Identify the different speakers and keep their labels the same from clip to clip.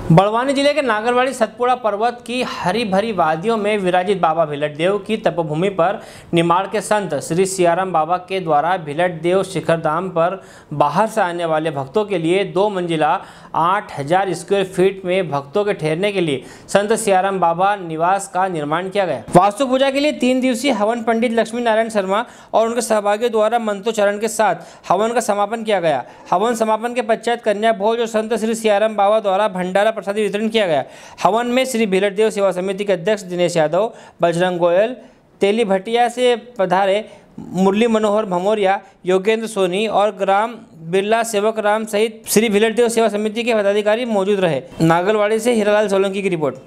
Speaker 1: बड़वानी जिले के नागरवाड़ी सतपुड़ा पर्वत की हरी भरी वादियों में विराजित बाबा भिलट देव की तपोभूमि पर निमाड़ के संत श्री सियाराम बाबा के द्वारा भिलट देव शिखर धाम पर बाहर से आने वाले भक्तों के लिए 2 मंजिला 8000 स्क्वायर फीट में भक्तों के ठहरने के लिए संत सियाराम बाबा निवास का निर्माण किया गया। वास्तु पूजा के लिए 3 दिवसीय हवन पंडित लक्ष्मी नारायण शर्मा और उनके सहभागियों द्वारा मंत्रोच्चारण के साथ हवन का समापन किया गया। हवन समापन के पश्चात कन्या भोज और संत श्री सियाराम बाबा द्वारा भंडारा प्रसादी वितरण किया गया। हवन में श्री भिलट देव सेवा समिति के अध्यक्ष दिनेश यादव, बजरंग गोयल, तेली भटिया से पधारे मुरली मनोहर भमोरिया, योगेंद्र सोनी और ग्राम बिरला सेवक राम सहित श्री भिलट देव सेवा समिति के पदाधिकारी मौजूद रहे। नागरवाड़ी से हीरालाल सोलंकी की रिपोर्ट।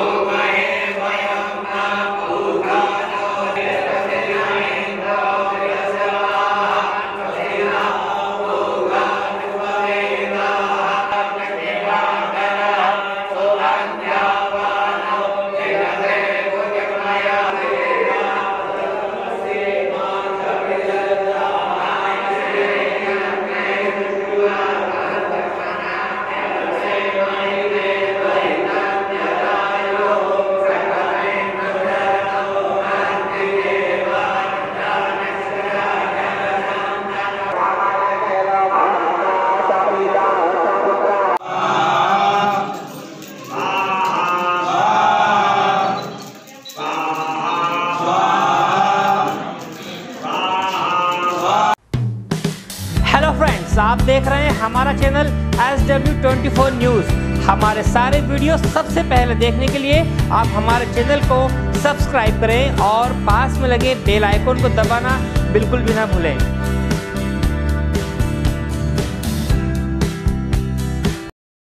Speaker 1: हेलो फ्रेंड्स, आप देख रहे हैं हमारा चैनल SW24 न्यूज़। हमारे सारे वीडियो सबसे पहले देखने के लिए आप हमारे चैनल को सब्सक्राइब करें और पास में लगे बेल आइकन को दबाना बिल्कुल भी ना भूलें।